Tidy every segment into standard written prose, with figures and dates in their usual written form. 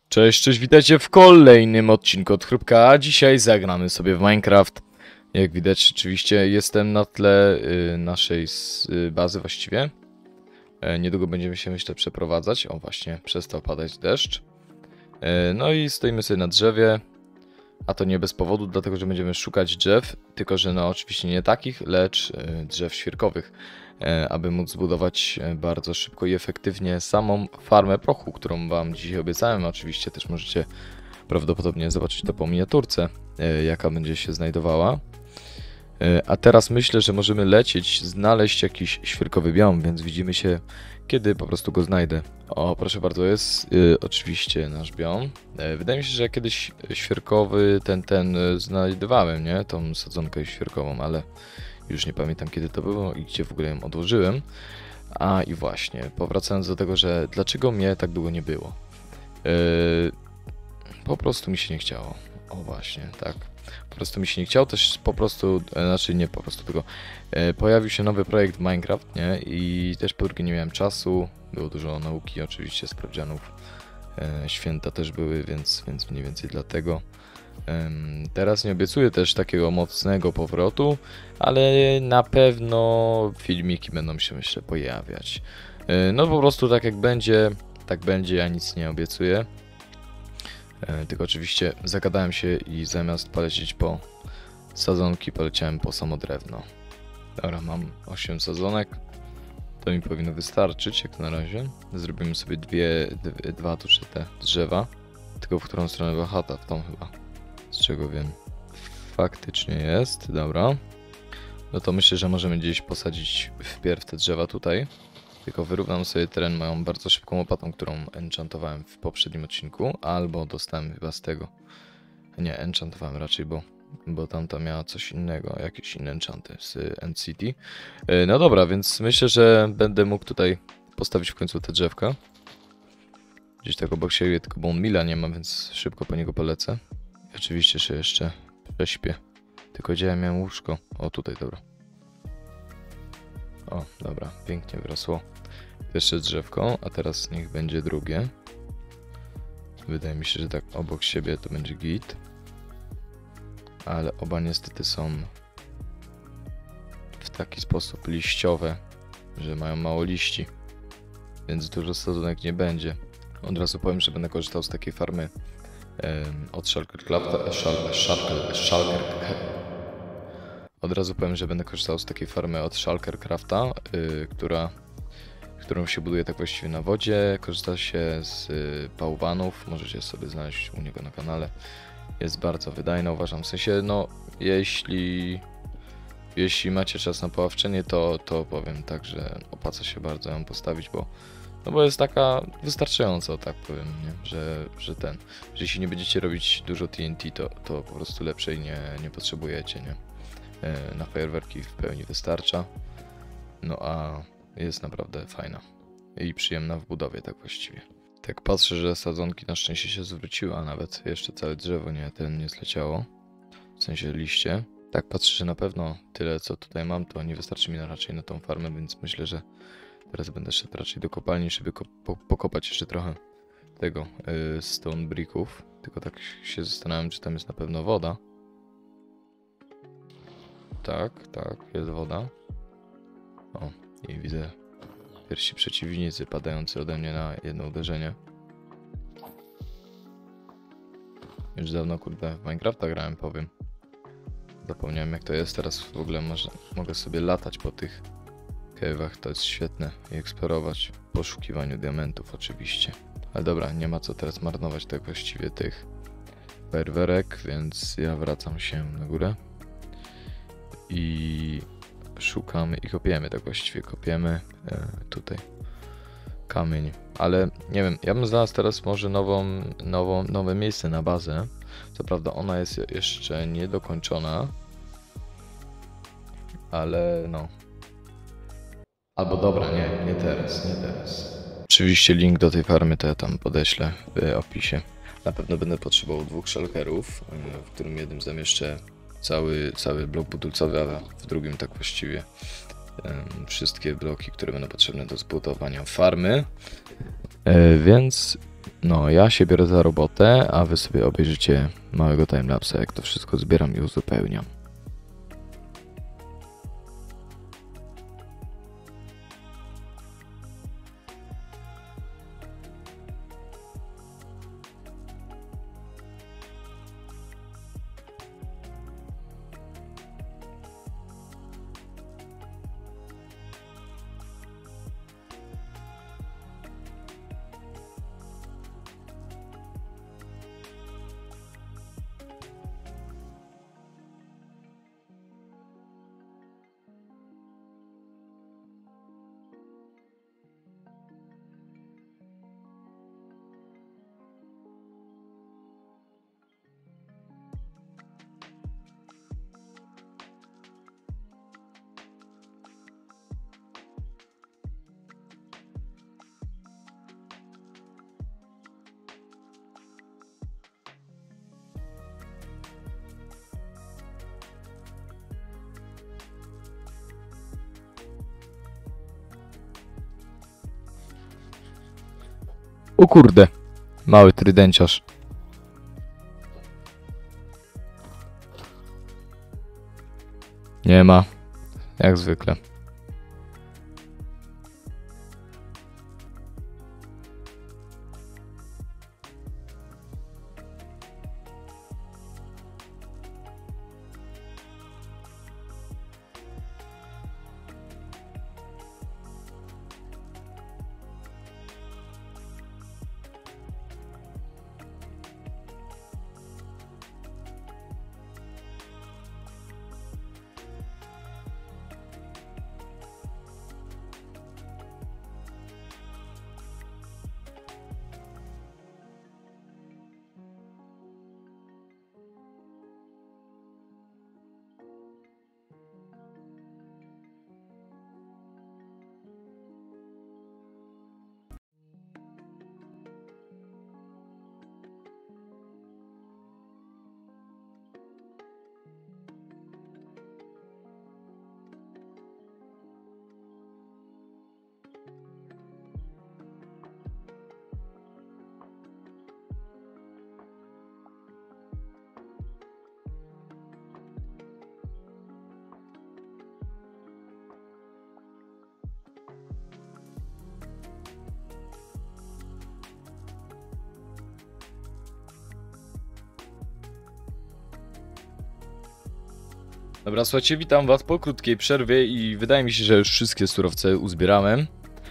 Cześć, cześć, witajcie w kolejnym odcinku od Chrupka, a dzisiaj zagramy sobie w Minecraft. Jak widać, oczywiście jestem na tle naszej bazy właściwie. Niedługo będziemy się, myślę, przeprowadzać. O, właśnie, przestał padać deszcz. No i stoimy sobie na drzewie, a to nie bez powodu, dlatego że będziemy szukać drzew, tylko że no oczywiście nie takich, lecz drzew świerkowych, aby móc zbudować bardzo szybko i efektywnie samą farmę prochu, którą wam dzisiaj obiecałem. Oczywiście też możecie prawdopodobnie zobaczyć to po miniaturce, jaka będzie się znajdowała. A teraz myślę, że możemy lecieć, znaleźć jakiś świerkowy biom, więc widzimy się, kiedy po prostu go znajdę. O, proszę bardzo, jest oczywiście nasz biom. Wydaje mi się, że ja kiedyś świerkowy ten znajdowałem, nie? Tą sadzonkę świerkową, ale już nie pamiętam, kiedy to było i gdzie w ogóle ją odłożyłem. A i właśnie, powracając do tego, że dlaczego mnie tak długo nie było. Po prostu mi się nie chciało. O właśnie, tak. Po prostu mi się nie chciało, też po prostu, znaczy nie po prostu, tylko pojawił się nowy projekt Minecraft, nie? I też po drugie nie miałem czasu, było dużo nauki, oczywiście sprawdzianów, święta też były, więc mniej więcej dlatego. Teraz nie obiecuję też takiego mocnego powrotu, ale na pewno filmiki będą się, myślę, pojawiać. No po prostu tak jak będzie, tak będzie, ja nic nie obiecuję. Tylko oczywiście zagadałem się i zamiast polecieć po sadzonki, poleciałem po samo drewno. Dobra, mam 8 sadzonek. To mi powinno wystarczyć jak na razie. Zrobimy sobie dwa duże te drzewa. Tylko w którą stronę była chata? W tą chyba. Z czego wiem. Faktycznie jest, dobra. No to myślę, że możemy gdzieś posadzić wpierw te drzewa tutaj. Tylko wyrównam sobie teren moją bardzo szybką łopatą, którą enchantowałem w poprzednim odcinku. Albo dostałem chyba z tego. Nie, enchantowałem raczej, bo tamta miała coś innego, jakieś inne enchanty z End City. No dobra, więc myślę, że będę mógł tutaj postawić w końcu te drzewka. Gdzieś tak obok siebie, tylko Bone Milla nie ma, więc szybko po niego polecę. I oczywiście się jeszcze prześpię. Tylko gdzie ja miałem łóżko? O, tutaj, dobra. O, dobra, pięknie wyrosło. Pierwsze drzewko, a teraz niech będzie drugie. Wydaje mi się, że tak obok siebie to będzie git. Ale oba niestety są w taki sposób liściowe, że mają mało liści. Więc dużo sadzonek nie będzie. Od razu powiem, że będę korzystał z takiej farmy od Od razu powiem, że będę korzystał z takiej farmy od Shulkercrafta, którą się buduje tak właściwie na wodzie. Korzysta się z bałwanów, możecie sobie znaleźć u niego na kanale. Jest bardzo wydajna, uważam, w sensie, no, jeśli macie czas na poławczenie, to powiem tak, że opłaca się bardzo ją postawić, bo jest taka wystarczająca, tak powiem, nie? Że jeśli nie będziecie robić dużo TNT, to po prostu lepszej nie potrzebujecie, nie? Na fajerwerki w pełni wystarcza, no a jest naprawdę fajna i przyjemna w budowie, tak właściwie. Tak patrzę, że sadzonki na szczęście się zwróciły, a nawet jeszcze całe drzewo nie zleciało, w sensie liście. Tak patrzę, że na pewno tyle co tutaj mam, to nie wystarczy mi raczej na tą farmę, więc myślę, że teraz będę szedł raczej do kopalni, żeby pokopać jeszcze trochę tego stone bricków. Tylko tak się zastanawiam, czy tam jest na pewno woda. Tak, jest woda. O, i widzę pierwsi przeciwnicy padający ode mnie na jedno uderzenie. Już dawno, kurde, w Minecrafta grałem, powiem. Zapomniałem, jak to jest, teraz w ogóle mogę sobie latać po tych cave'ach, to jest świetne, i eksplorować w poszukiwaniu diamentów oczywiście. Ale dobra, nie ma co teraz marnować tak właściwie tych fajerwerek, więc ja wracam się na górę i szukamy i kopiemy, tak właściwie kopiemy tutaj kamień, ale nie wiem, ja bym znalazł teraz może nowe miejsce na bazę. Co prawda ona jest jeszcze niedokończona, ale no. Albo dobra, nie teraz. Oczywiście link do tej farmy to ja tam podeślę w opisie. Na pewno będę potrzebował 2 shulkerów, w którym jednym zamieszczę cały blok budulcowy, a w drugim tak właściwie wszystkie bloki, które będą potrzebne do zbudowania farmy. Więc No, ja się biorę za robotę, a wy sobie obejrzycie małego timelapsa, jak to wszystko zbieram i uzupełniam. O kurde, mały trydenciarz. Nie ma, jak zwykle. Dobra, słuchajcie, witam was po krótkiej przerwie i wydaje mi się, że już wszystkie surowce uzbierałem.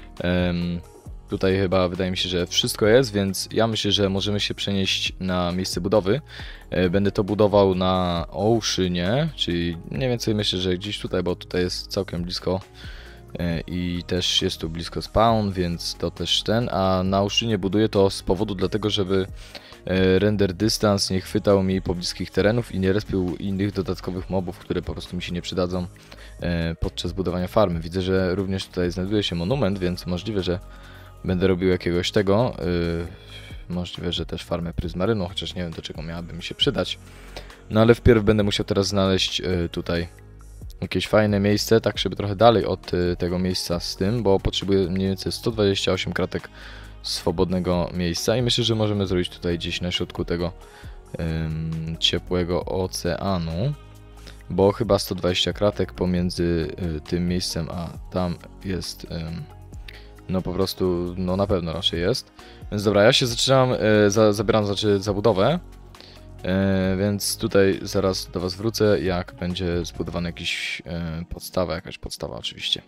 Tutaj chyba wydaje mi się, że wszystko jest, więc ja myślę, że możemy się przenieść na miejsce budowy. Będę to budował na Oceanie, czyli mniej więcej myślę, że gdzieś tutaj, bo tutaj jest całkiem blisko i też jest tu blisko spawn, więc to też ten, a na Oceanie buduję to z powodu dlatego, żeby render dystans nie chwytał mi pobliskich terenów i nie respił innych dodatkowych mobów, które po prostu mi się nie przydadzą podczas budowania farmy. Widzę, że również tutaj znajduje się monument, więc możliwe, że będę robił jakiegoś tego. Możliwe, że też farmę pryzmarynu, chociaż nie wiem, do czego miałaby mi się przydać. No ale wpierw będę musiał teraz znaleźć tutaj jakieś fajne miejsce, tak żeby trochę dalej od tego miejsca z tym, bo potrzebuję mniej więcej 128 kratek swobodnego miejsca i myślę, że możemy zrobić tutaj gdzieś na środku tego ciepłego oceanu, bo chyba 120 kratek pomiędzy tym miejscem a tam jest, no po prostu, no na pewno raczej jest. Więc dobra, ja się zaczynam, zabieram za budowę, więc tutaj zaraz do was wrócę, jak będzie zbudowany jakiś podstawa, jakaś podstawa oczywiście.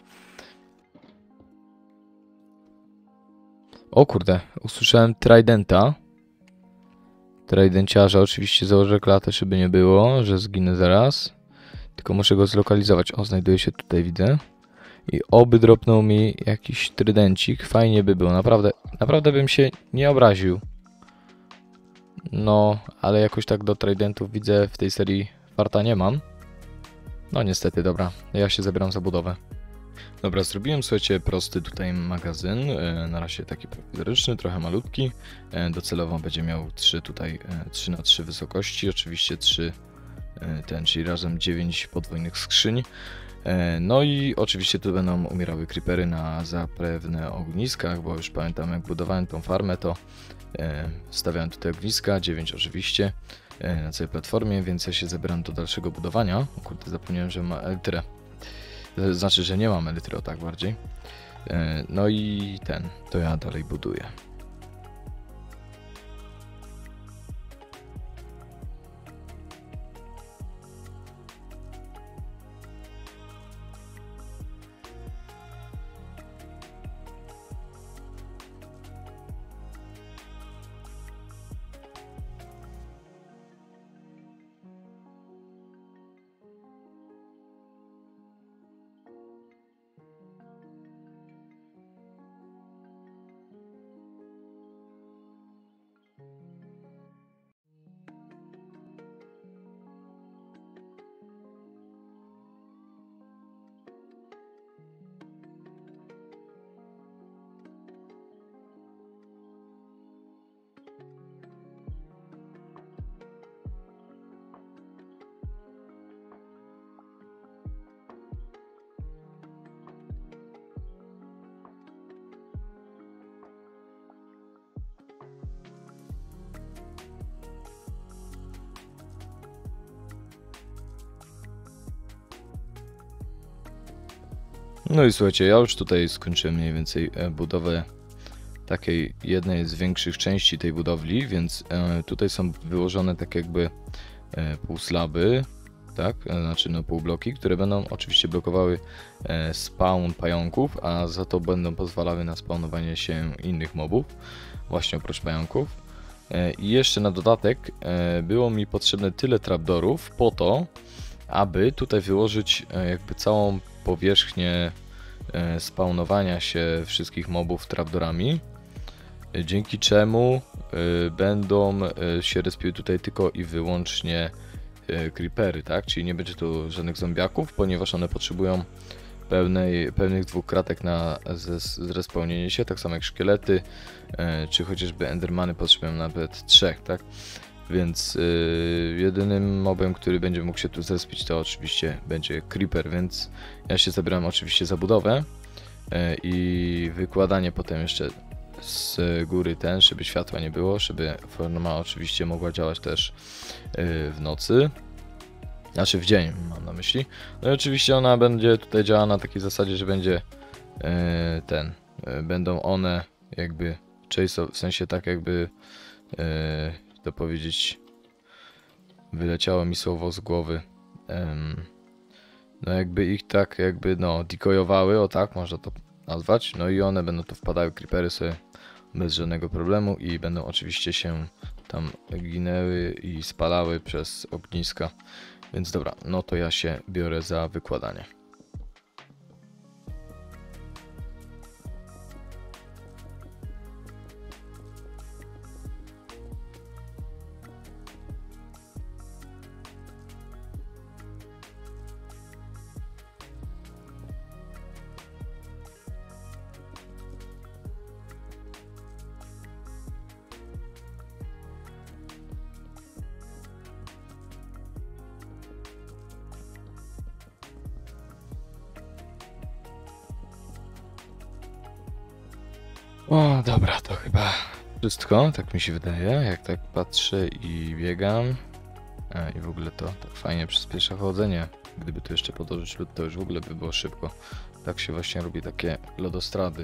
O kurde, usłyszałem tridenta. Tridenciarza, oczywiście założę klatę, żeby nie było, że zginę zaraz. Tylko muszę go zlokalizować. O, znajduje się tutaj, widzę. I oby dropnął mi jakiś trydencik. Fajnie by było, naprawdę bym się nie obraził. No, ale jakoś tak do tridentów widzę w tej serii farta nie mam. No niestety, dobra, ja się zabieram za budowę. Dobra, zrobiłem, słuchajcie, prosty tutaj magazyn, na razie taki prowizoryczny, trochę malutki. Docelowo będzie miał 3 tutaj, 3 na 3 wysokości, oczywiście 3 czyli razem 9 podwójnych skrzyń. No i oczywiście tu będą umierały creepery na zapewne ogniskach, bo już pamiętam, jak budowałem tą farmę, to stawiałem tutaj ogniska, 9 oczywiście, na całej platformie, więc ja się zabieram do dalszego budowania. O kurde, zapomniałem, że ma elytrę. To znaczy, że nie mam elitry, o tak bardziej. No i to ja dalej buduję. No i słuchajcie, ja już tutaj skończyłem mniej więcej budowę takiej jednej z większych części tej budowli, więc tutaj są wyłożone tak jakby półslaby, tak, znaczy no półbloki, które będą oczywiście blokowały spawn pająków, a za to będą pozwalały na spawnowanie się innych mobów, właśnie oprócz pająków. I jeszcze na dodatek było mi potrzebne tyle trapdoorów po to, aby tutaj wyłożyć jakby całą powierzchnię spawnowania się wszystkich mobów trapdoorami, dzięki czemu będą się respiły tutaj tylko i wyłącznie creepery, tak? Czyli nie będzie tu żadnych zombiaków, ponieważ one potrzebują pełnych 2 kratek na zrespawnienie się, tak samo jak szkielety, czy chociażby endermany potrzebują nawet 3, tak? Więc jedynym mobem, który będzie mógł się tu zrespić, to oczywiście będzie creeper, więc ja się zabieram oczywiście za budowę i wykładanie potem jeszcze z góry żeby światła nie było, żeby farma oczywiście mogła działać też w nocy, znaczy w dzień mam na myśli. No i oczywiście ona będzie tutaj działała na takiej zasadzie, że będzie będą one jakby w sensie tak jakby to powiedzieć, wyleciało mi słowo z głowy, no jakby ich tak jakby no decoyowały, o tak można to nazwać, no i one będą tu wpadały, creepery sobie bez żadnego problemu i będą oczywiście się tam ginęły i spalały przez ogniska, więc dobra, no to ja się biorę za wykładanie. O, dobra, to chyba wszystko, tak mi się wydaje, jak tak patrzę i biegam. I w ogóle to tak fajnie przyspiesza chodzenie. Gdyby tu jeszcze podłożyć lód, to już w ogóle by było szybko. Tak się właśnie robi takie lodostrady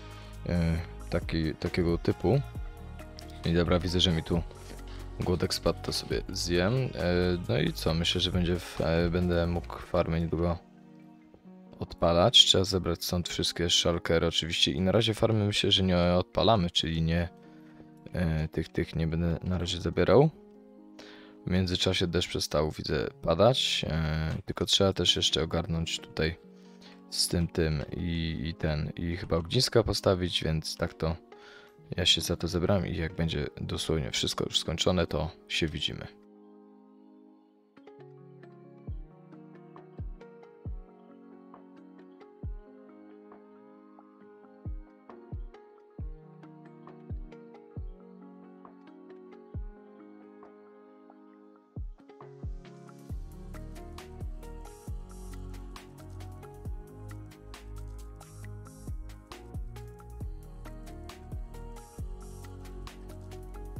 takiego typu. I dobra, widzę, że mi tu głodek spadł, to sobie zjem. No i co, myślę, że będę mógł farmę niedługo odpalać. Trzeba zebrać stąd wszystkie shulkery oczywiście i na razie farmy myślę, że nie odpalamy, czyli nie tych nie będę na razie zabierał. W międzyczasie deszcz przestał, widzę, padać, tylko trzeba też jeszcze ogarnąć tutaj z tym i chyba ogniska postawić, więc tak to ja się za to zebrałem i jak będzie dosłownie wszystko już skończone, to się widzimy.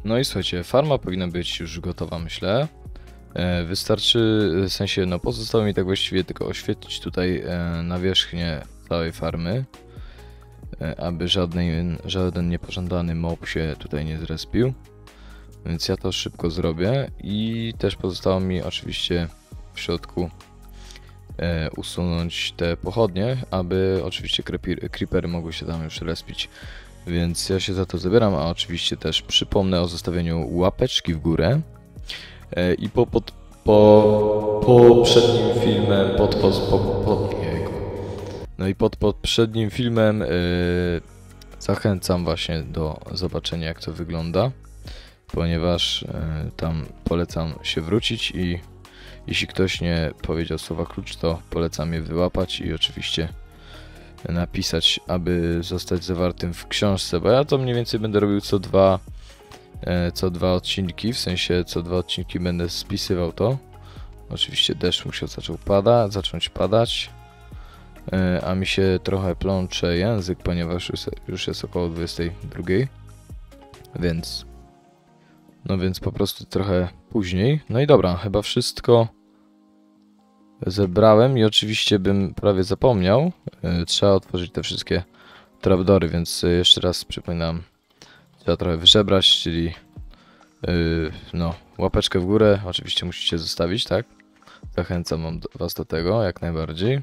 No i słuchajcie, farma powinna być już gotowa, myślę. Wystarczy, w sensie, no pozostało mi tak właściwie tylko oświetlić tutaj nawierzchnię całej farmy, aby żaden niepożądany mob się tutaj nie zrespił. Więc ja to szybko zrobię i też pozostało mi oczywiście w środku usunąć te pochodnie, aby oczywiście creepery mogły się tam już respić. Więc ja się za to zabieram, a oczywiście też przypomnę o zostawieniu łapeczki w górę. I po poprzednim filmem, no i pod poprzednim filmem zachęcam właśnie do zobaczenia, jak to wygląda, ponieważ tam polecam się wrócić i jeśli ktoś nie powiedział słowa klucz, to polecam je wyłapać i oczywiście napisać, aby zostać zawartym w książce, bo ja to mniej więcej będę robił co dwa odcinki, w sensie co 2 odcinki będę spisywał to. Oczywiście deszcz musiał zacząć padać, a mi się trochę plącze język, ponieważ już jest około 22, więc po prostu trochę później. No i dobra, chyba wszystko zebrałem i oczywiście bym prawie zapomniał, trzeba otworzyć te wszystkie trapdory, więc jeszcze raz przypominam, trzeba trochę wyżebrać, czyli no, łapeczkę w górę oczywiście musicie zostawić, tak? Zachęcam was do tego jak najbardziej.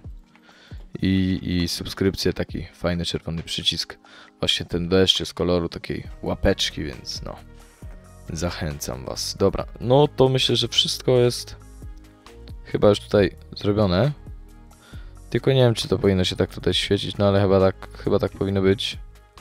I subskrypcję, taki fajny czerwony przycisk. Właśnie ten deszcz jest koloru takiej łapeczki, więc no, zachęcam was. Dobra, no to myślę, że wszystko jest chyba już tutaj zrobione. Tylko nie wiem, czy to powinno się tak tutaj świecić, no ale chyba tak powinno być.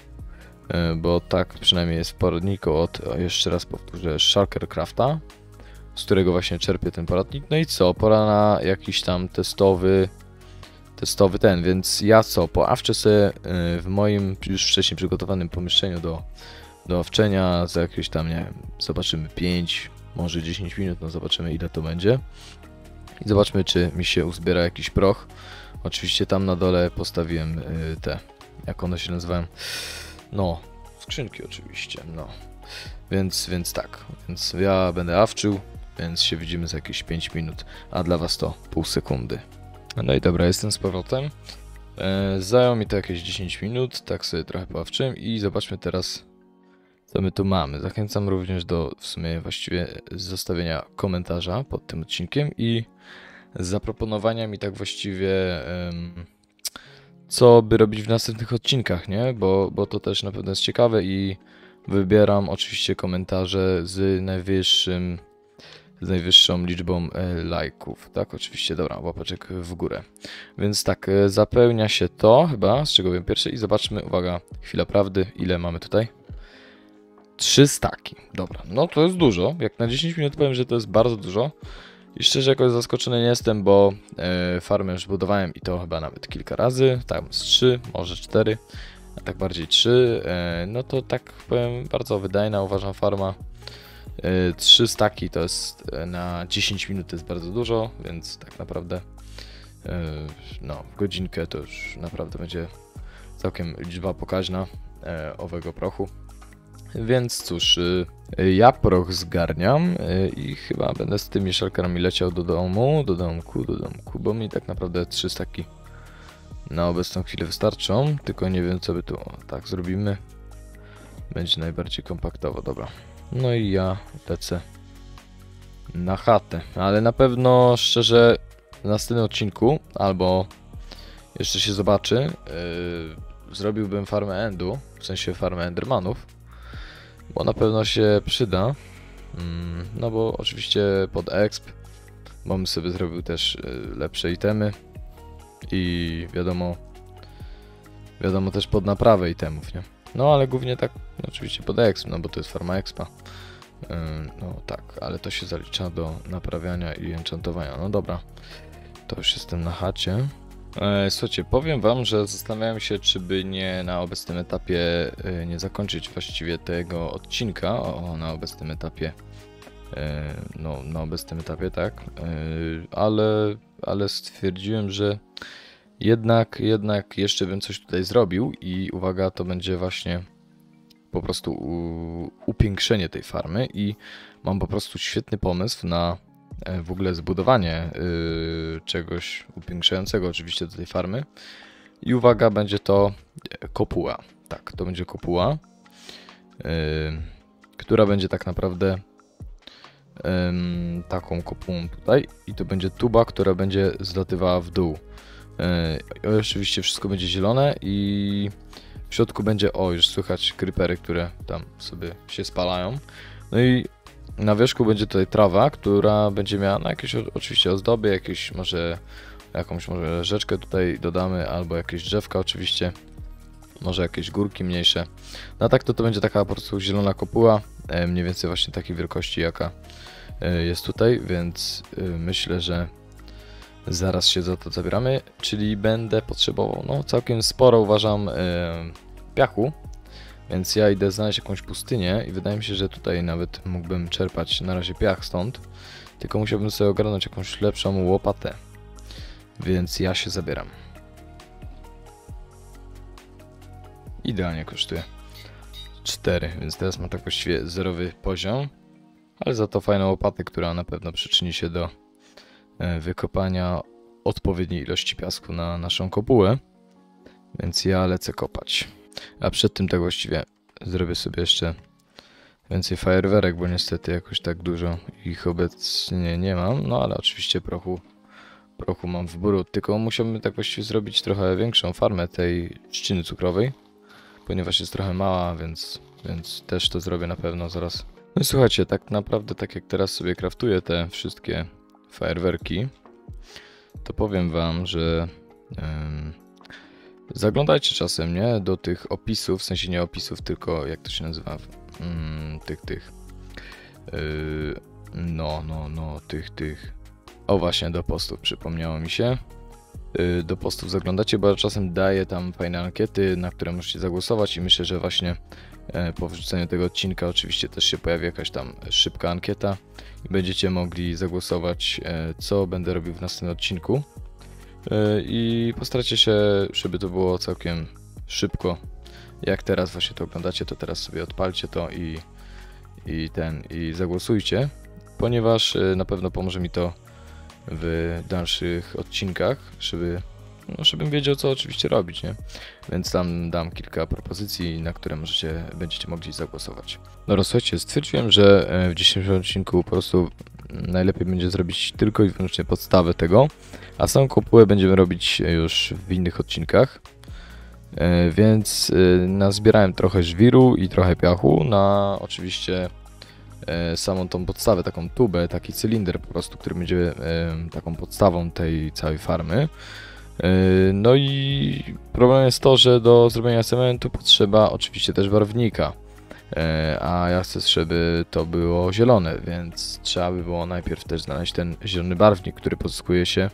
Bo tak przynajmniej jest w poradniku od, jeszcze raz powtórzę, Shulkercrafta, z którego właśnie czerpię ten poradnik. No i co, pora na jakiś tam testowy ten, więc ja poawczę sobie w moim już wcześniej przygotowanym pomieszczeniu do owczenia za jakieś tam, nie wiem, zobaczymy 5, może 10 minut, no zobaczymy ile to będzie. I zobaczmy, czy mi się uzbiera jakiś proch. Oczywiście tam na dole postawiłem te, jak one się nazywają, no, skrzynki oczywiście, no. Więc tak, więc ja będę awczył, więc się widzimy za jakieś 5 minut, a dla was to pół sekundy. No i dobra, jestem z powrotem. Zajęło mi to jakieś 10 minut, tak sobie trochę poawczyłem i zobaczmy teraz, co my tu mamy. Zachęcam również do w sumie właściwie zostawienia komentarza pod tym odcinkiem i zaproponowania mi tak właściwie co by robić w następnych odcinkach, nie? Bo to też na pewno jest ciekawe i wybieram oczywiście komentarze z najwyższą liczbą lajków, tak? Oczywiście, dobra, łapeczek w górę. Więc tak, zapełnia się to chyba, z czego wiem pierwsze i zobaczmy, uwaga, chwila prawdy, ile mamy tutaj? 3 staki, dobra, no to jest dużo, jak na 10 minut powiem, że to jest bardzo dużo. I szczerze jakoś zaskoczony nie jestem, bo farmę już budowałem i to chyba nawet kilka razy, tam z 3, może 4, a tak bardziej 3, no to tak powiem, bardzo wydajna uważam farma. 3 staki to jest na 10 minut to jest bardzo dużo, więc tak naprawdę no, w godzinkę to już naprawdę będzie całkiem liczba pokaźna owego prochu. Więc cóż, ja proch zgarniam i chyba będę z tymi szalkerami leciał do domku, bo mi tak naprawdę 3 staki na obecną chwilę wystarczą, tylko nie wiem co by tu, tak zrobimy, będzie najbardziej kompaktowo, dobra. No i ja lecę na chatę, ale na pewno szczerze w następnym odcinku, albo jeszcze się zobaczy, zrobiłbym farmę endu, w sensie farmę endermanów, bo na pewno się przyda, no bo oczywiście pod exp, bo bym sobie zrobił też lepsze itemy i wiadomo też pod naprawę itemów, nie? No ale głównie tak oczywiście pod exp, no bo to jest farma expa. No tak, ale to się zalicza do naprawiania i enchantowania. No dobra, to już jestem na chacie. Słuchajcie, powiem wam, że zastanawiałem się, czy by nie na obecnym etapie nie zakończyć właściwie tego odcinka, na obecnym etapie, no na obecnym etapie, tak, ale stwierdziłem, że jednak jeszcze bym coś tutaj zrobił i uwaga, to będzie właśnie po prostu upiększenie tej farmy i mam po prostu świetny pomysł na w ogóle zbudowanie czegoś upiększającego oczywiście do tej farmy. I uwaga, będzie to kopuła. Tak, to będzie kopuła, która będzie tak naprawdę taką kopułą tutaj i to będzie tuba, która będzie zlatywała w dół. Oczywiście wszystko będzie zielone i w środku będzie, już słychać creepery, które tam sobie się spalają. No i na wierzchu będzie tutaj trawa, która będzie miała jakieś oczywiście ozdoby, jakąś może rzeczkę tutaj dodamy, albo jakieś drzewka oczywiście, może jakieś górki mniejsze. No a tak to będzie taka po prostu zielona kopuła, mniej więcej właśnie takiej wielkości jaka jest tutaj, więc myślę, że zaraz się za to zabieramy, czyli będę potrzebował całkiem sporo, uważam, piachu, więc ja idę znaleźć jakąś pustynię i wydaje mi się, że tutaj nawet mógłbym czerpać na razie piach stąd, tylko musiałbym sobie ogarnąć jakąś lepszą łopatę, więc ja się zabieram. Idealnie kosztuje 4, więc teraz mam tak właściwie zerowy poziom, ale za to fajną łopatę, która na pewno przyczyni się do wykopania odpowiedniej ilości piasku na naszą kopułę, więc ja lecę kopać. A przed tym tak właściwie zrobię sobie jeszcze więcej fajerwerek, bo niestety jakoś tak dużo ich obecnie nie mam, no ale oczywiście prochu mam w brud, tylko musiałbym tak właściwie zrobić trochę większą farmę tej trzciny cukrowej, ponieważ jest trochę mała, więc też to zrobię na pewno zaraz. No i słuchajcie, tak naprawdę tak jak teraz sobie craftuję te wszystkie fajerwerki, to powiem wam, że zaglądajcie czasem, nie? Do tych opisów, w sensie nie opisów, tylko jak to się nazywa? Tych. O właśnie, do postów, przypomniało mi się. Do postów zaglądacie, bo ja czasem daję tam fajne ankiety, na które możecie zagłosować i myślę, że właśnie po wrzuceniu tego odcinka oczywiście też się pojawi jakaś tam szybka ankieta i będziecie mogli zagłosować, co będę robił w następnym odcinku. I postarajcie się, żeby to było całkiem szybko. Jak teraz właśnie to oglądacie, to teraz sobie odpalcie to i zagłosujcie, ponieważ na pewno pomoże mi to w dalszych odcinkach, żebym wiedział, co oczywiście robić, nie? Więc tam dam kilka propozycji, na które będziecie mogli zagłosować. No słuchajcie, stwierdziłem, że w dzisiejszym odcinku po prostu najlepiej będzie zrobić tylko i wyłącznie podstawę tego, a samą kopułę będziemy robić już w innych odcinkach. Więc nazbierałem trochę żwiru i trochę piachu na oczywiście samą tą podstawę, taką tubę, taki cylinder po prostu, który będzie taką podstawą tej całej farmy. No i problem jest to, że do zrobienia cementu potrzeba oczywiście też barwnika, a ja chcę, żeby to było zielone, więc trzeba by było najpierw też znaleźć ten zielony barwnik, który pozyskuje się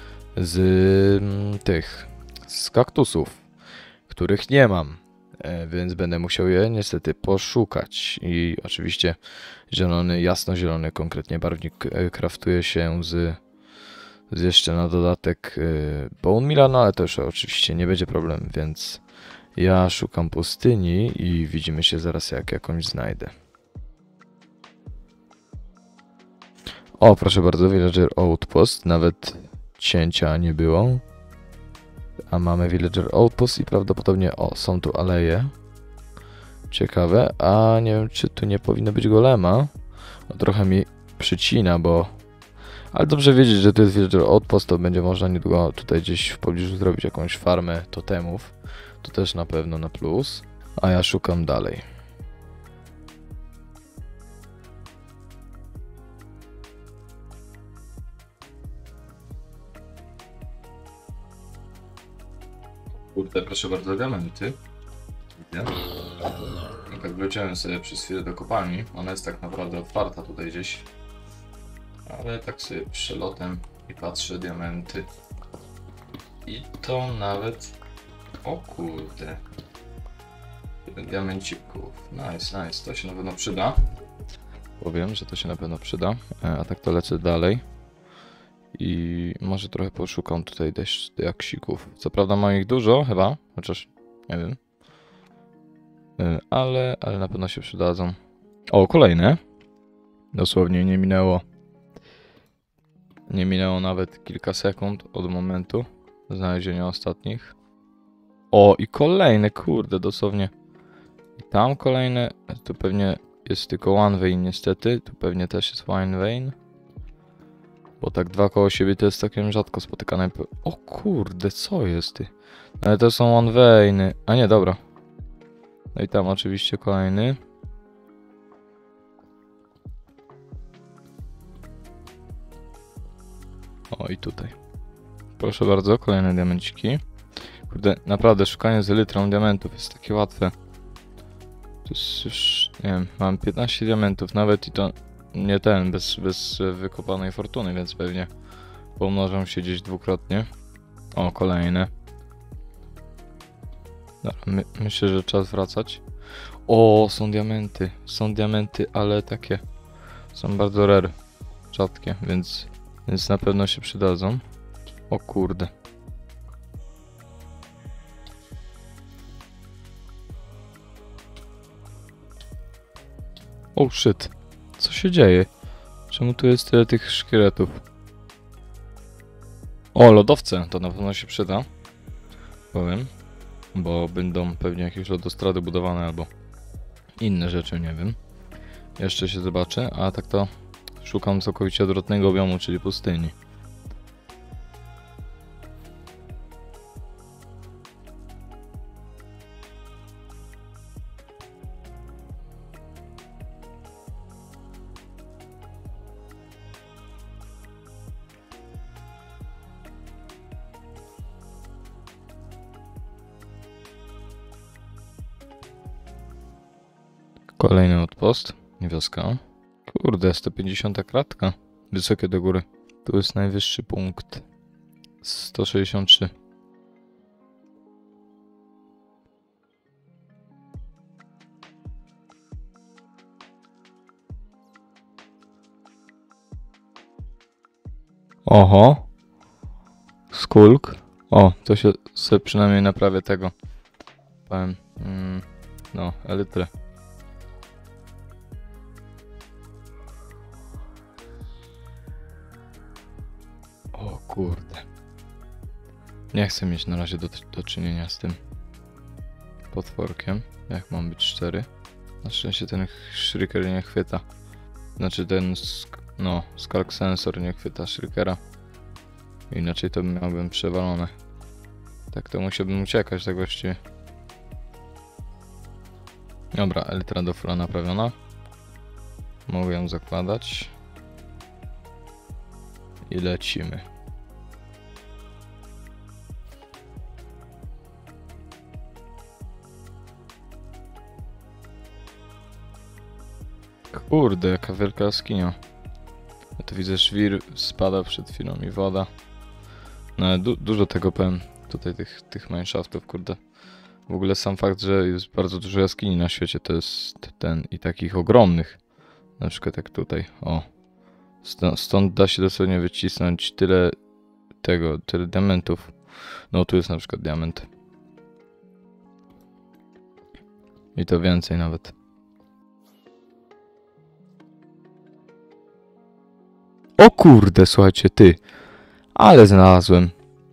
z kaktusów, których nie mam, więc będę musiał je niestety poszukać. I oczywiście zielony, jasnozielony konkretnie barwnik kraftuje się z jeszcze na dodatek bone meala, no ale to już oczywiście nie będzie problem, więc ja szukam pustyni i widzimy się zaraz, jak jakąś znajdę. O, proszę bardzo, Villager Outpost, nawet cięcia nie było. A mamy Villager Outpost i prawdopodobnie, są tu aleje. Ciekawe, a nie wiem, czy tu nie powinno być golema. No, trochę mi przycina, ale dobrze wiedzieć, że to jest Villager Outpost, to będzie można niedługo tutaj gdzieś w pobliżu zrobić jakąś farmę totemów. To też na pewno na plus. A ja szukam dalej. Kurde, proszę bardzo, diamenty. Widzę. I tak wleciałem sobie przez chwilę do kopalni. Ona jest tak naprawdę otwarta tutaj gdzieś. Ale tak sobie przelotem i patrzę, diamenty. I to nawet... O kurde. Jeden diamencików. Nice. To się na pewno przyda. Powiem, że to się na pewno przyda. A tak to lecę dalej. I może trochę poszukam tutaj też diaksików. Co prawda mam ich dużo chyba, chociaż nie wiem. ale na pewno się przydadzą. O, kolejne. Dosłownie nie minęło nawet kilka sekund od momentu znalezienia ostatnich. O, i kolejne, kurde, dosłownie. I tam kolejne, tu pewnie jest tylko one vein niestety, tu pewnie też jest one vein. Bo tak dwa koło siebie to jest całkiem rzadko spotykane. O kurde, co jest ty? Ale to są one veiny. A nie, dobra. No i tam oczywiście kolejny. O, i tutaj. Proszę bardzo, kolejne diamenciki. Kurde, naprawdę szukanie z elytrą diamentów jest takie łatwe. To jest już, nie wiem, mam 15 diamentów, nawet i to nie ten, bez wykopanej fortuny, więc pewnie pomnożą się gdzieś dwukrotnie. O, kolejne. Dobra, myślę, że czas wracać. O, są diamenty, ale takie są bardzo rare, rzadkie, więc na pewno się przydadzą. O kurde. Oh shit. Co się dzieje? Czemu tu jest tyle tych szkieletów? O, lodowce. To na pewno się przyda. Powiem. Bo będą pewnie jakieś lodostrady budowane albo inne rzeczy, nie wiem. Jeszcze się zobaczę, a tak to szukam całkowicie odwrotnego biomu, czyli pustyni. Kolejny outpost, wioska. Kurde, 150 kratka. Wysokie do góry. Tu jest najwyższy punkt. 163. Oho. Skulk. O, to się sobie przynajmniej naprawię tego. Powiem. No, elytrę. O kurde. Nie chcę mieć na razie do czynienia z tym potworkiem. Jak mam być 4. Na szczęście ten shriker nie chwyta. Znaczy ten skulk sensor nie chwyta shrikera. Inaczej to miałbym przewalone. Tak to musiałbym uciekać tak właściwie. Dobra, elytra do fulla naprawiona. Mogę ją zakładać. I lecimy. Kurde, jaka wielka jaskinia. Ja tu widzę żwir, spada przed chwilą i woda. No ale dużo tego powiem. Tutaj tych mineshaftów, kurde. W ogóle sam fakt, że jest bardzo dużo jaskini na świecie, to jest ten i takich ogromnych. Na przykład jak tutaj, o. Stąd da się dosłownie wycisnąć tyle diamentów. No tu jest na przykład diament. I to więcej nawet. O kurde, słuchajcie, ty. Ale znalazłem.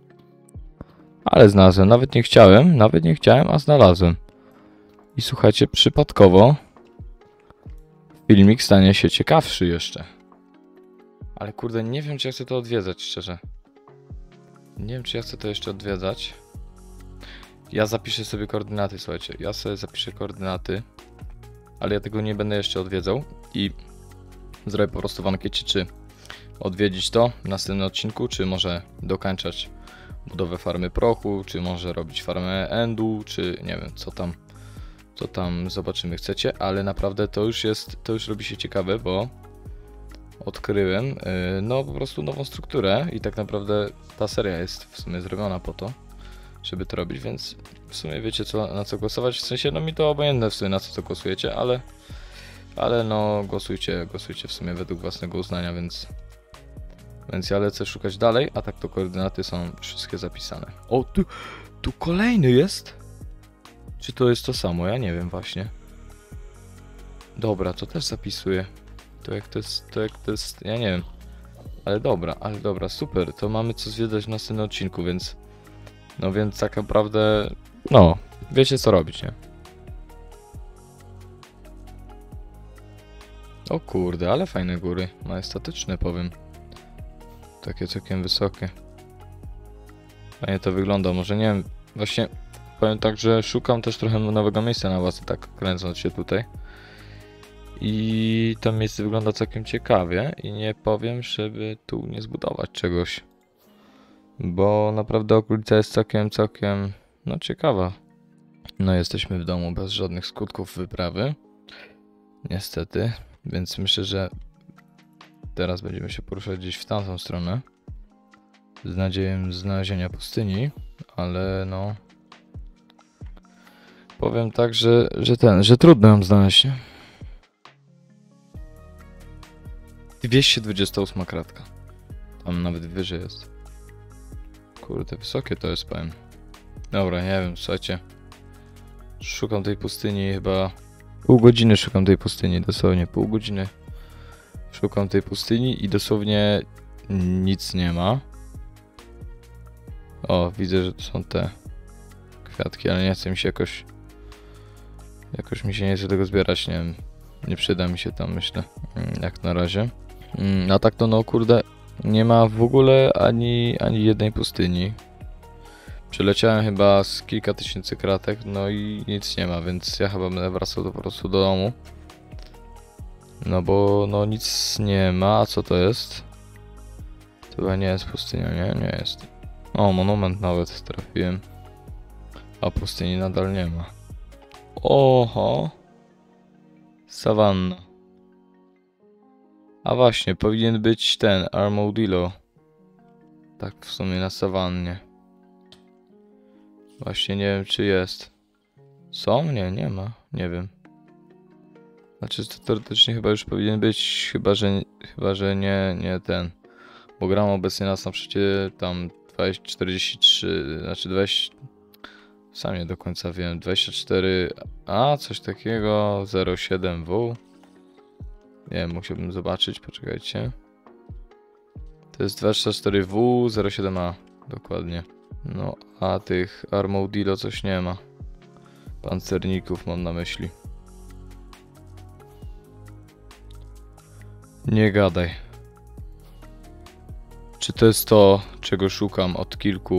Nawet nie chciałem, a znalazłem. I słuchajcie, przypadkowo filmik stanie się ciekawszy jeszcze. Ale kurde, nie wiem, czy ja chcę to odwiedzać, szczerze. Nie wiem, czy ja chcę to jeszcze odwiedzać. Ja zapiszę sobie koordynaty, słuchajcie. Ja sobie zapiszę koordynaty. Ale ja tego nie będę jeszcze odwiedzał. I zrobię po prostu w ankiecie, czy odwiedzić to w następnym odcinku, czy może dokończać budowę farmy prochu, czy może robić farmę endu, czy nie wiem, co tam zobaczymy, chcecie, ale naprawdę to już robi się ciekawe, bo odkryłem no po prostu nową strukturę i tak naprawdę ta seria jest w sumie zrobiona po to, żeby to robić, więc w sumie wiecie na co głosować, w sensie no mi to obojętne w sumie na co głosujecie, ale no głosujcie w sumie według własnego uznania, więc ja lecę szukać dalej, a tak to koordynaty są wszystkie zapisane. O, tu kolejny jest? Czy to jest to samo? Ja nie wiem właśnie. Dobra, to też zapisuję. To jak to jest, ja nie wiem. Ale dobra, super. To mamy co zwiedzać w następnym odcinku, więc... No więc tak naprawdę... No, wiecie co robić, nie? O kurde, ale fajne góry. Majestatyczne, powiem. Takie całkiem wysokie. Fajnie to wygląda, może nie wiem. Właśnie powiem tak, że szukam też trochę nowego miejsca na własne, tak kręcąc się tutaj. I to miejsce wygląda całkiem ciekawie i nie powiem, żeby tu nie zbudować czegoś. Bo naprawdę okolica jest całkiem, no ciekawa. No jesteśmy w domu bez żadnych skutków wyprawy. Niestety. Więc myślę, że teraz będziemy się poruszać gdzieś w tamtą stronę. Z nadzieją znalezienia pustyni. Ale no... Powiem tak, że trudno ją znaleźć, nie? 228 kratka. Tam nawet wyżej jest. Kurde, wysokie to jest, powiem. Dobra, nie wiem, słuchajcie. Szukam tej pustyni chyba... Pół godziny szukam tej pustyni, dosłownie pół godziny. Szukam tej pustyni i dosłownie nic nie ma. O, widzę, że to są te kwiatki, ale nie chce mi się jakoś... Jakoś mi się nie chce tego zbierać, nie wiem. Nie przyda mi się tam, myślę, jak na razie. A tak to no kurde, nie ma w ogóle ani jednej pustyni. Przeleciałem chyba z kilka tysięcy kratek, no i nic nie ma, więc ja chyba będę wracał po prostu do domu. No bo no nic nie ma, a co to jest? To chyba nie jest pustynia, nie jest. O, monument nawet trafiłem. A pustyni nadal nie ma. Oho. Sawanna. A właśnie, powinien być ten Armadillo. Tak w sumie na sawannie. Właśnie nie wiem czy jest. Są? Nie ma. Nie wiem. Znaczy to teoretycznie chyba już powinien być, chyba że nie ten. Bo gram obecnie na szczycie tam 43, znaczy 20... Sam nie do końca wiem, 24A, coś takiego, 07W. Nie wiem, musiałbym zobaczyć, poczekajcie. To jest 24W, 07A, dokładnie. No, a tych Armadillo coś nie ma. Pancerników mam na myśli. Nie gadaj. Czy to jest to, czego szukam od kilku...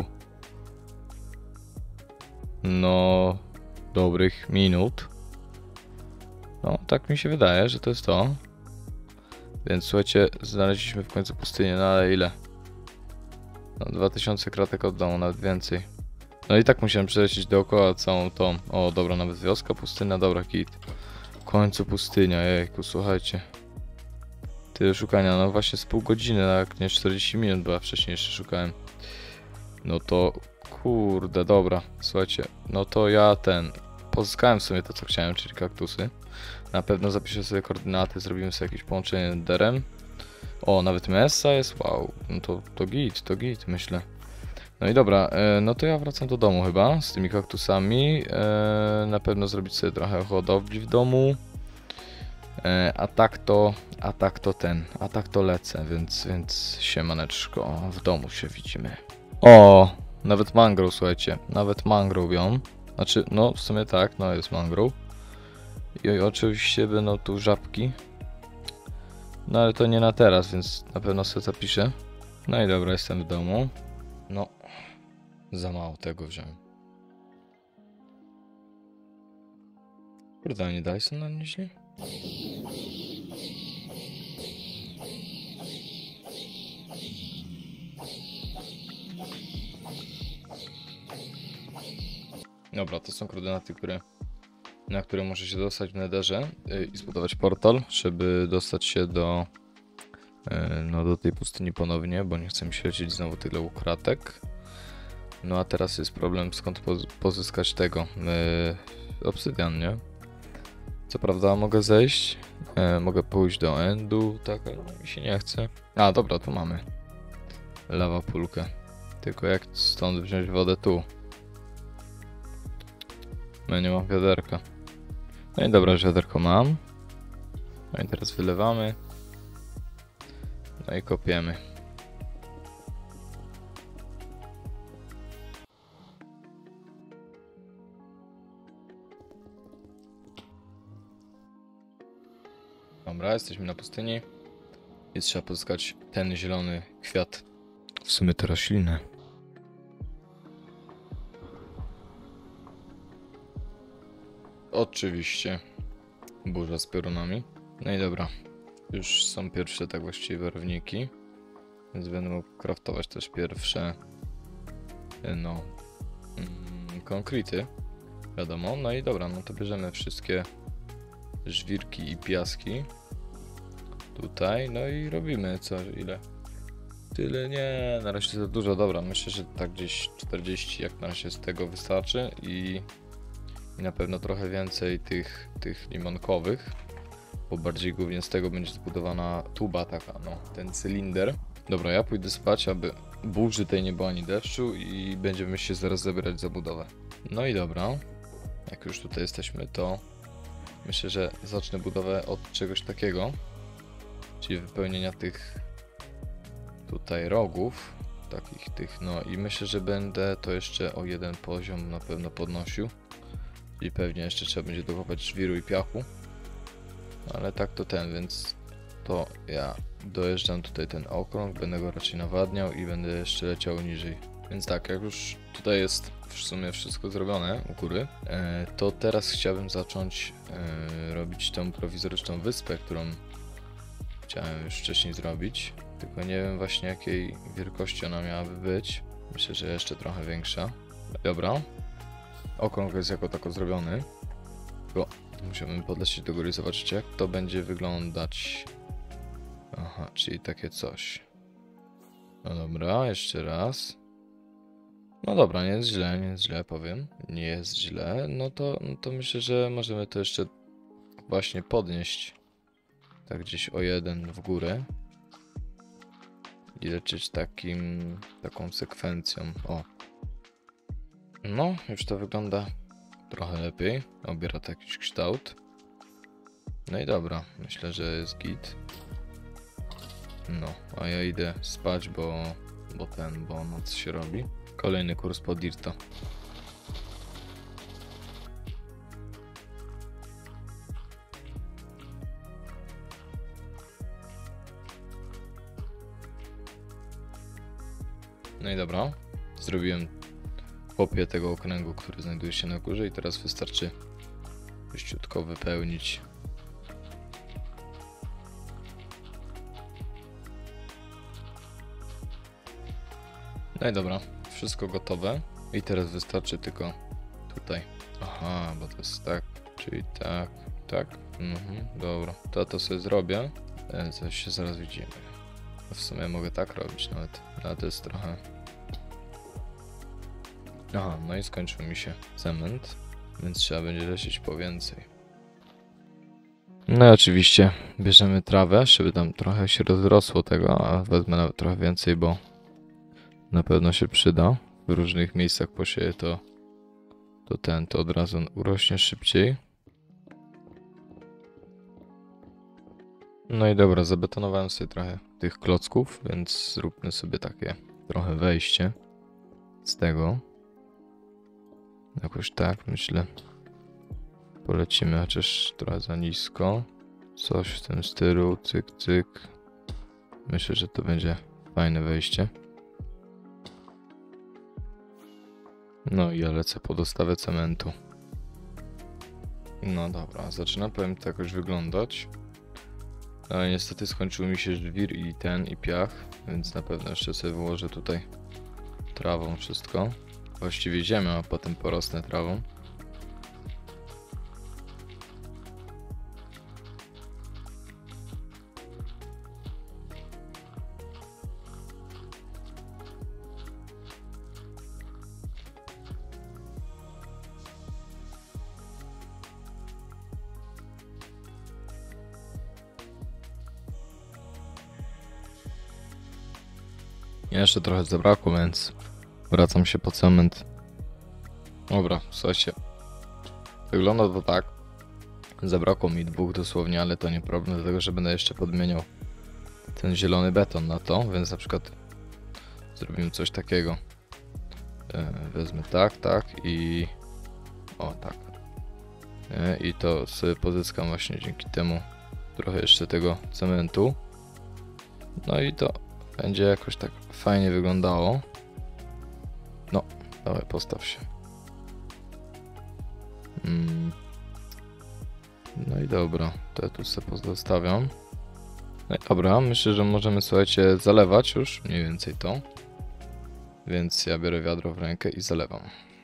No... dobrych minut. No, tak mi się wydaje, że to jest to. Więc słuchajcie, znaleźliśmy w końcu pustynię, no ale ile? No 2000 kratek od domu, nawet więcej. No i tak musiałem przelecieć dookoła całą tą... O, dobra, nawet wioska, pustynia, dobra, kit. W końcu pustynia, jejku, słuchajcie. Tyle szukania, no właśnie z pół godziny, jak nie 40 minut, bo ja wcześniej jeszcze szukałem. No to... Kurde, dobra, słuchajcie, no to ja pozyskałem w sumie to co chciałem, czyli kaktusy. Na pewno zapiszę sobie koordynaty, zrobimy sobie jakieś połączenie derem. O, nawet Messa jest, wow, no to git, myślę. No i dobra, no to ja wracam do domu chyba z tymi kaktusami. Na pewno zrobić sobie trochę hodowli w domu. A tak to lecę, więc siemaneczko, w domu się widzimy. O, nawet mangrove, słuchajcie, nawet mangrove ją. Znaczy, no w sumie tak, no jest mangrove. I oczywiście będą tu żabki. No ale to nie na teraz, więc na pewno sobie zapiszę. No i dobra, jestem w domu. No, za mało tego wziąłem. Kurde, nie daj sobie na nieźle. Dobra, to są koordynaty, na które muszę się dostać w Netherze i zbudować portal, żeby dostać się no, do tej pustyni ponownie, bo nie chcę mi się lecieć znowu tyle kratek. No a teraz jest problem, skąd pozyskać tego obsydian, nie? Co prawda mogę zejść, mogę pójść do endu, tak, ale mi się nie chce. A dobra, tu mamy lawa pulkę, tylko jak stąd wziąć wodę tu? No nie mam wiaderka. No i dobra, że wiaderko mam. No i teraz wylewamy. No i kopiemy. Dobra, jesteśmy na pustyni. I trzeba pozyskać ten zielony kwiat. W sumie to roślinę. Oczywiście. Burza z piorunami. No i dobra. Już są pierwsze tak właściwie barwniki. Więc będę mógł craftować też pierwsze konkrety. Wiadomo. No i dobra, no to bierzemy wszystkie żwirki i piaski. Tutaj, no i robimy co, ile? Tyle nie, na razie za dużo, dobra, myślę, że tak gdzieś 40 jak na razie z tego wystarczy i na pewno trochę więcej tych limonkowych, bo bardziej głównie z tego będzie zbudowana tuba taka, no, ten cylinder. Dobra, ja pójdę spać, aby burzy tej nie było ani deszczu i będziemy się zaraz zabierać za budowę. No i dobra, jak już tutaj jesteśmy, to myślę, że zacznę budowę od czegoś takiego, czyli wypełnienia tych tutaj rogów, takich tych, no i myślę, że będę to jeszcze o jeden poziom na pewno podnosił i pewnie jeszcze trzeba będzie dokopać żwiru i piachu, ale tak to więc to ja dojeżdżam tutaj ten okrąg, będę go raczej nawadniał i będę jeszcze leciał niżej, więc tak, jak już tutaj jest w sumie wszystko zrobione u góry, to teraz chciałbym zacząć robić tą prowizoryczną wyspę, którą chciałem już wcześniej zrobić, tylko nie wiem właśnie jakiej wielkości ona miałaby być. Myślę, że jeszcze trochę większa. Dobra. Okrąg jest jako tako zrobiony. Tylko musimy podlecieć do góry i zobaczyć, jak to będzie wyglądać. Aha, czyli takie coś. No dobra, jeszcze raz. No dobra, nie jest źle, powiem. Nie jest źle. No to myślę, że możemy to jeszcze właśnie podnieść. Tak gdzieś o jeden w górę. I lecieć taką sekwencją. O. No, już to wygląda trochę lepiej. Obiera to jakiś kształt. No i dobra, myślę, że jest git. No, a ja idę spać, bo noc się robi. Kolejny kurs po Dirta. No i dobra, zrobiłem kopię tego okręgu, który znajduje się na górze i teraz wystarczy szybciutko wypełnić. No i dobra, wszystko gotowe i teraz wystarczy tylko tutaj. Aha, bo to jest tak, czyli tak, dobra, to sobie zrobię, coś się zaraz widzimy. W sumie mogę tak robić nawet, ale to jest trochę... Aha, no i skończył mi się cement, więc trzeba będzie lecieć po więcej. No i oczywiście bierzemy trawę, żeby tam trochę się rozrosło tego, a wezmę nawet trochę więcej, bo na pewno się przyda. W różnych miejscach posieję to od razu urośnie szybciej. No i dobra, zabetonowałem sobie trochę tych klocków, więc zróbmy sobie takie trochę wejście z tego. Jakoś tak, myślę. Polecimy chociaż trochę za nisko. Coś w tym stylu, cyk, cyk. Myślę, że to będzie fajne wejście. No i ja lecę po dostawę cementu. No dobra, zaczyna powiem to jakoś wyglądać. Ale niestety skończył mi się żwir i piach, więc na pewno jeszcze sobie wyłożę tutaj trawą wszystko. Właściwie ziemią, a potem porosnę trawą. Jeszcze trochę zabrakło, więc wracam się po cement. Dobra, słuchajcie. wygląda to tak. Zabrakło mi 2 dosłownie, ale to nie problem, dlatego że będę jeszcze podmieniał ten zielony beton na to, więc na przykład zrobimy coś takiego. Wezmę tak i... O, tak. I to sobie pozyskam właśnie dzięki temu trochę jeszcze tego cementu. No i to będzie jakoś tak fajnie wyglądało. No, dawaj, postaw się. No i dobra, to ja tu sobie pozostawiam. No i dobra, myślę, że możemy, słuchajcie, zalewać już mniej więcej to. Więc ja biorę wiadro w rękę i zalewam.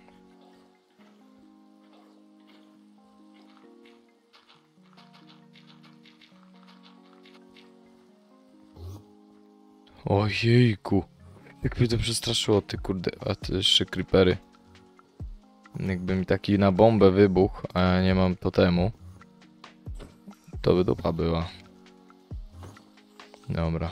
Ojejku, jak mnie to przestraszyło, ty kurde, a te jeszcze creepery. Jakby mi taki na bombę wybuchł, a ja nie mam totemu, to by dupa była. Dobra.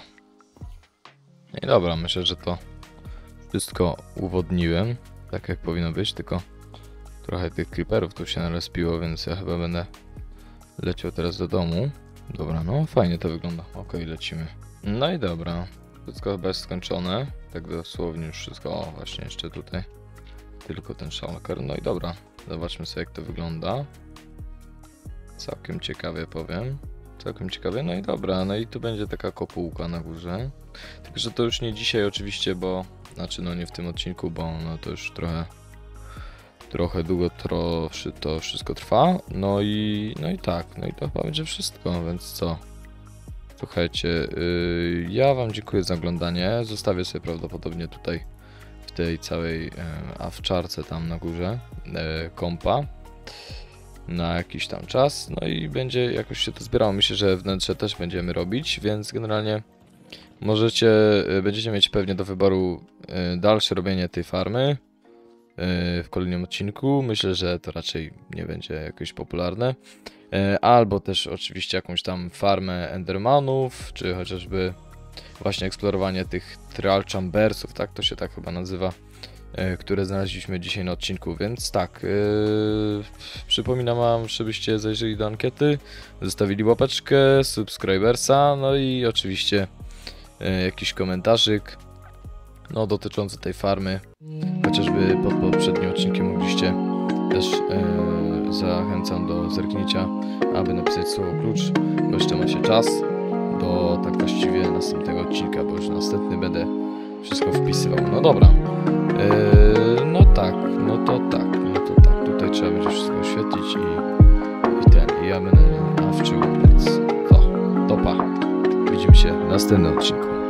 I dobra, myślę, że to wszystko uwodniłem, tak jak powinno być, tylko trochę tych creeperów tu się narespiło, więc ja chyba będę leciał teraz do domu. Dobra, no fajnie to wygląda. Okej, lecimy. No i dobra, wszystko chyba jest skończone, tak dosłownie już wszystko. O, właśnie jeszcze tutaj tylko ten shulker. No i dobra, zobaczmy sobie, jak to wygląda. Całkiem ciekawie, powiem. Całkiem ciekawie, no i dobra, no i tu będzie taka kopułka na górze. Tylko że to już nie dzisiaj oczywiście, bo... Znaczy no nie w tym odcinku, bo no to już trochę długo to wszystko trwa. No i tak, no i to chyba będzie wszystko, więc co? Słuchajcie, ja wam dziękuję za oglądanie. Zostawię sobie prawdopodobnie tutaj w tej całej awczarce tam na górze kompa na jakiś tam czas, no i będzie jakoś się to zbierało. Myślę, że wnętrze też będziemy robić, więc generalnie będziecie mieć pewnie do wyboru dalsze robienie tej farmy w kolejnym odcinku. Myślę, że to raczej nie będzie jakoś popularne. Albo też oczywiście jakąś tam farmę endermanów, czy chociażby właśnie eksplorowanie tych trial chambersów, tak? To się tak chyba nazywa, które znaleźliśmy dzisiaj na odcinku, więc tak, przypominam wam, żebyście zajrzeli do ankiety, zostawili łapeczkę, subskrybersa, no i oczywiście jakiś komentarzyk no dotyczący tej farmy, chociażby pod poprzednim odcinkiem mogliście też, zachęcam do zerknięcia, aby napisać słowo klucz, bo jeszcze macie czas do tak właściwie następnego odcinka, bo już następny będę wszystko wpisywał. No dobra, no tak, tutaj trzeba będzie wszystko oświetlić i ja będę nawczył, więc to pa, widzimy się w następnym odcinku.